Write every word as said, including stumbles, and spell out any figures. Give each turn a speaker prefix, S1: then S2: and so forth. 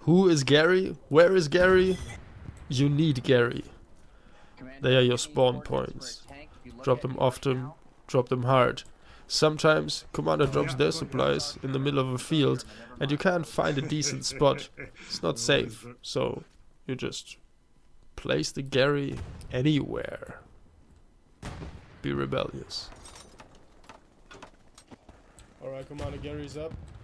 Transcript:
S1: Who is Garry? Where is Garry? You need Garry. They are your spawn points. Drop them often, drop them hard. Sometimes Commander drops their supplies in the middle of a field and you can't find a decent spot. It's not safe, so you just place the Garry anywhere. Be rebellious. Alright, Commander, Garry's up.